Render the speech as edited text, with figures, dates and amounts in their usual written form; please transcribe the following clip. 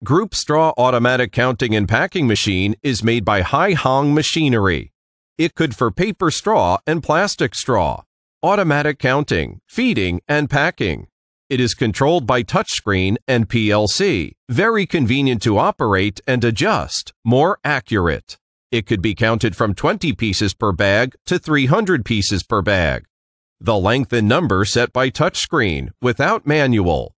Group Straw Automatic Counting and Packing Machine is made by Haihang Machinery. It could for paper straw and plastic straw. Automatic counting, feeding, and packing. It is controlled by touchscreen and PLC. Very convenient to operate and adjust. More accurate. It could be counted from 20 pieces per bag to 300 pieces per bag. The length and number set by touchscreen, without manual.